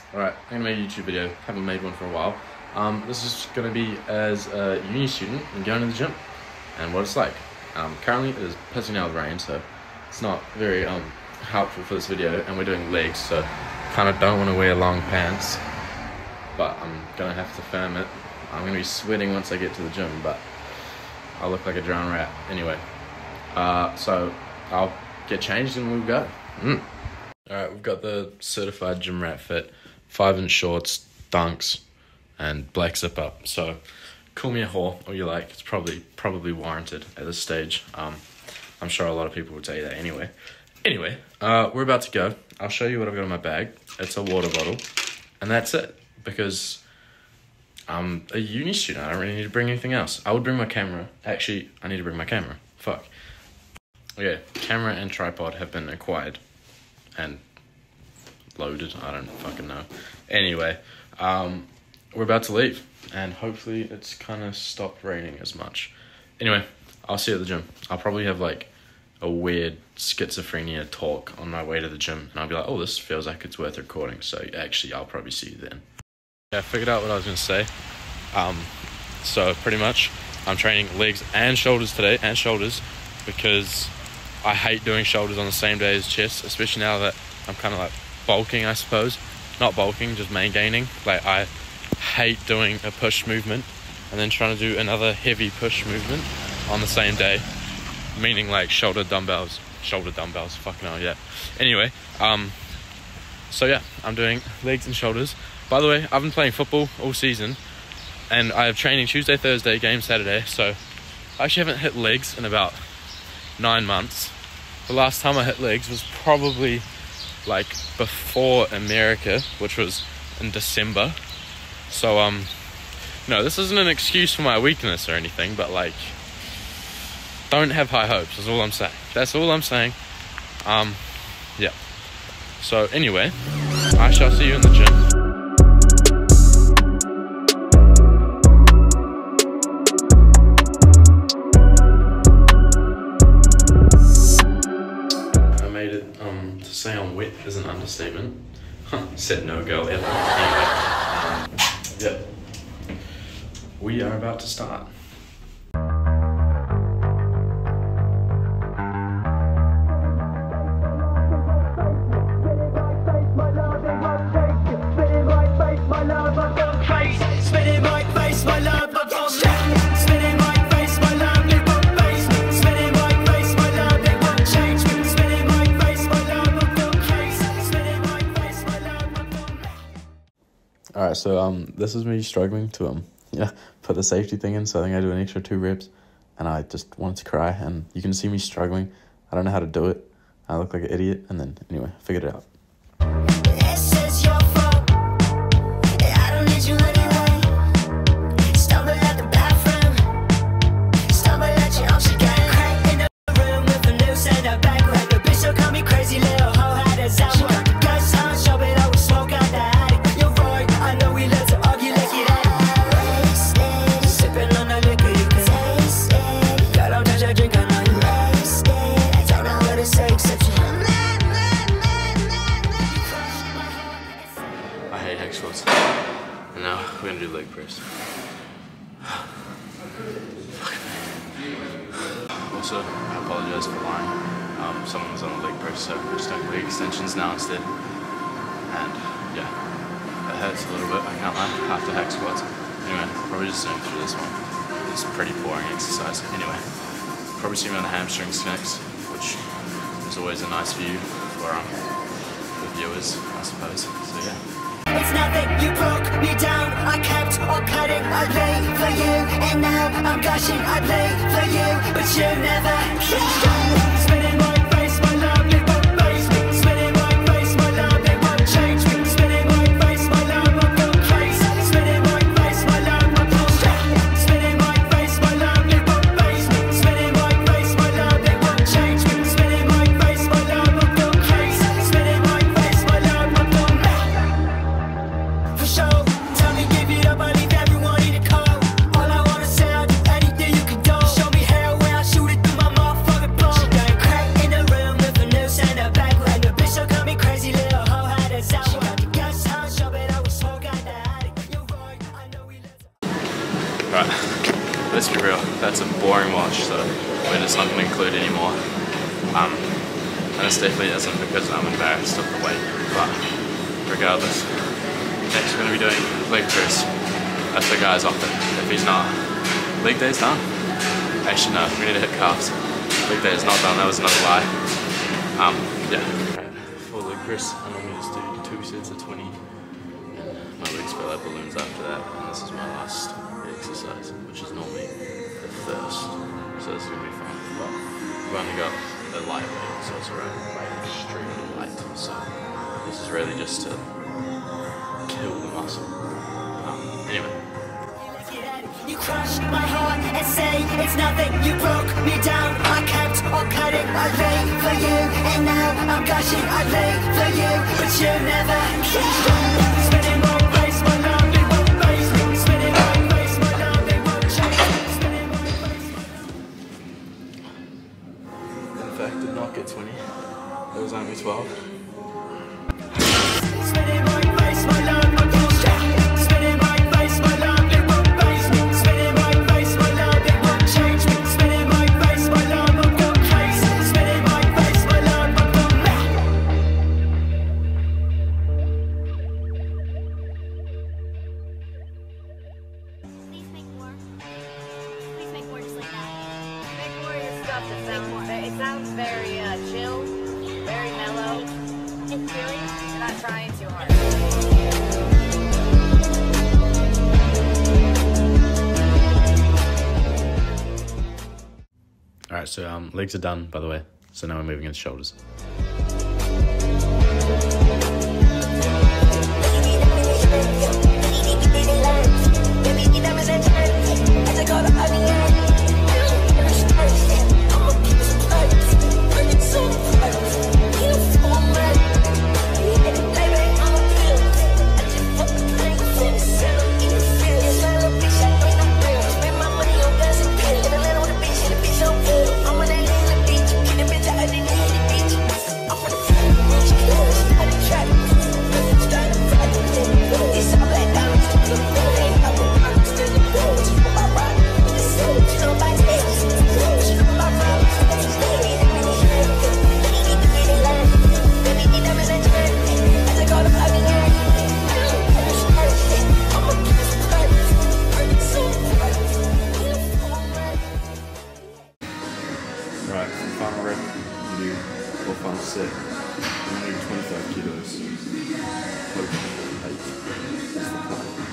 Alright, I'm gonna make a YouTube video. Haven't made one for a while. This is gonna be as a uni student and going to the gym and what it's like. Currently it is pissing out with rain, so it's not very helpful for this video, and we're doing legs, so kind of don't want to wear long pants, but I'm gonna have to film it. I'm gonna be sweating once I get to the gym, but I'll look like a drowned rat anyway. So I'll get changed and we'll go. Alright, we've got the certified gym rat fit, 5-inch shorts, dunks, and black zip up. So call me a whore or you like. It's probably warranted at this stage. I'm sure a lot of people would say that anyway. Anyway, we're about to go. I'll show you what I've got in my bag. It's a water bottle, and that's it, because I'm a uni student. I don't really need to bring anything else. I would bring my camera. Actually, I need to bring my camera. Fuck. Okay, camera and tripod have been acquired and loaded. I don't fucking know. Anyway, we're about to leave, and hopefully it's kind of stopped raining as much. Anyway, I'll see you at the gym. I'll probably have like a weird schizophrenia talk on my way to the gym, and I'll be like, oh, this feels like it's worth recording, so actually I'll probably see you then. Yeah, I figured out what I was going to say. So pretty much I'm training legs and shoulders today, because I hate doing shoulders on the same day as chest, especially now that I'm kind of like bulking, I suppose. Not bulking, just main gaining. Like, I hate doing a push movement and then trying to do another heavy push movement on the same day, meaning like shoulder dumbbells, fucking hell, yeah. Anyway, so yeah, I'm doing legs and shoulders. By the way, I've been playing football all season, and I have training Tuesday, Thursday, game Saturday, so I actually haven't hit legs in about 9 months. The last time I hit legs was probably like before America, which was in December. So no, this isn't an excuse for my weakness or anything, but like, don't have high hopes is all I'm saying. That's all I'm saying. Yeah. So anyway, I shall see you in the gym. To say I'm wet is an understatement. Said no girl ever. Anyway, yep. We are about to start. Alright, so this is me struggling to put the safety thing in, so I think I do an extra 2 reps, and I just wanted to cry, and you can see me struggling. I don't know how to do it. I look like an idiot, and then anyway, I figured it out. And now we're gonna do leg press. Also, I apologize for lying. Someone was on the leg press, so we're just doing leg extensions now instead. And yeah, it hurts a little bit, I can't lie, after hack squats. Anyway, probably just zoom through this one. It's a pretty boring exercise. Anyway, probably see me on the hamstrings next, which is always a nice view for the viewers, I suppose. So yeah. It's nothing, you broke me down. I kept on cutting, I lay for you, and now I'm gushing, I play for you, but you never keep spinning my face, my love, it won't face me. Spinning my face, my love, it won't change me. Spinning my face, my love, I'm going crazy. Spinning my face, my love, I'm going straight. Spinning my face, my love, it won't face me. Spinning my face, my love, it won't change me. Spinning my face, my love, I'm going crazy. Spinning my face, my love, I'm going for sure. Tell me, give it up, I leave everyone in the cold. All I wanna say, I'll do anything you can do. Show me hell where I shoot it through my motherfucking blow. She gang Right, let's be real, that's a boring watch, so we're just not going to include anymore. And this definitely isn't because I'm embarrassed of the weight, but regardless. Next we're going to be doing leg press if the guy's off it. If he's not, leg day's done. Actually no, we need to hit calves. Leg day is not done, that was another lie. Yeah. Right, for leg press, I normally just do 2 sets of 20 and my legs feel like balloons after that, and this is my last exercise, which is normally the first, so this is going to be fun. But we've only got a lightweight, so it's around weight extremely light, so this is really just to kill the muscle. Anyway. You crushed my heart and say it's nothing. You broke me down. I kept on cutting. I lay for you, and now I'm gushing. I lay for you, but you never came. Spinning my face, my love, they won't face me. Spinning my face, my love, they won't change. Spinning my face. In fact, did not get 20. It was only 12. Spinning my face, my love, I won't change. Spinning my face, my love, they won't face me. Spinning my face, my love, they won't change me. Spinning my face, my love, I won't crazy. Spinning my face, my love, I won't back. Please make more. Please make more just like that. Make more of your stuff. It sounds very chill, very mellow. It's really, you're not trying too hard. Alright, so legs are done, by the way. So now we're moving into shoulders. Right, final rep, you do, or final set, I'm going to do 25 kilos, push 8, that's the plan.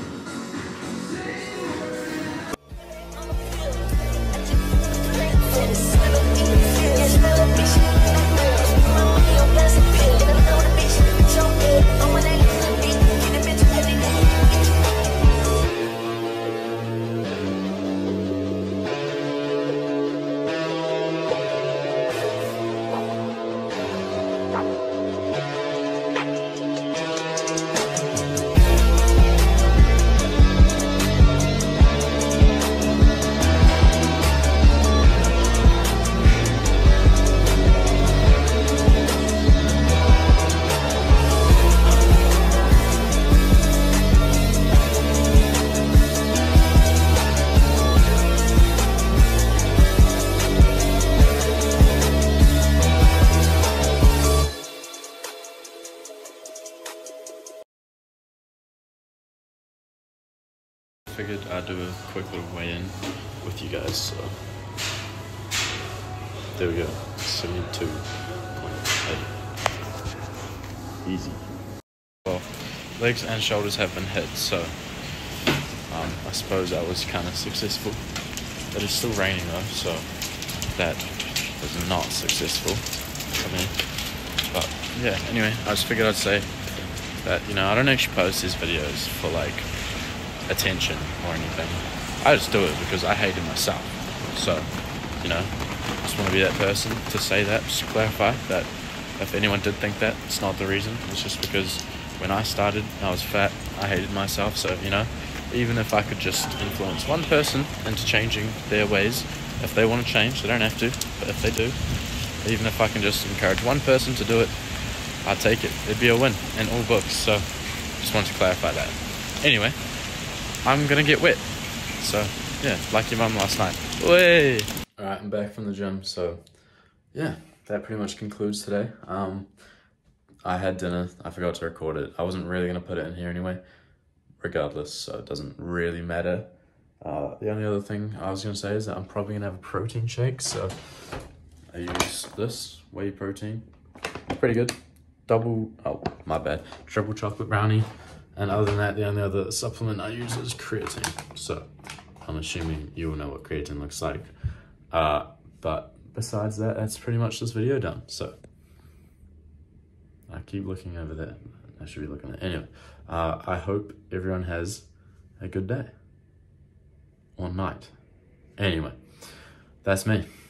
Figured I'd do a quick little weigh-in with you guys, so there we go, 72.8, easy. Well, legs and shoulders have been hit, so I suppose I was kind of successful. It is still raining though, so that was not successful for me. But yeah, anyway, I just figured I'd say that, you know, I don't actually post these videos for like attention or anything. I just do it because I hated myself. So, you know, just want to be that person to say that, just to clarify that if anyone did think that, it's not the reason. It's just because when I started, I was fat, I hated myself. So, you know, even if I could just influence one person into changing their ways, if they want to change, they don't have to, but if they do, even if I can just encourage one person to do it, I'd take it. It'd be a win in all books. So just wanted to clarify that. Anyway, I'm gonna get wet, So yeah, like your mum last night. Way. All right, I'm back from the gym. So yeah, that pretty much concludes today. I had dinner. I forgot to record it. I wasn't really gonna put it in here anyway, regardless. So it doesn't really matter. The only other thing I was gonna say is that I'm probably gonna have a protein shake. So I use this whey protein. It's pretty good. Triple chocolate brownie. And other than that, the only other supplement I use is creatine. So I'm assuming you will know what creatine looks like. But besides that, that's pretty much this video done. So I keep looking over there. I should be looking at it. Anyway, I hope everyone has a good day or night. Anyway, that's me.